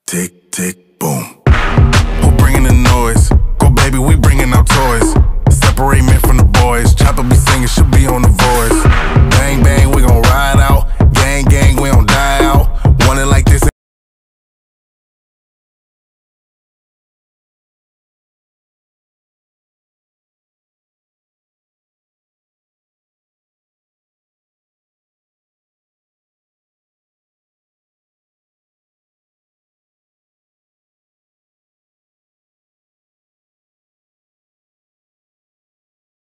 tick, tick, boom. Who bringing the noise? Go baby, we bringing our toys. Separate men from the boys. Chopper be singing, she'll be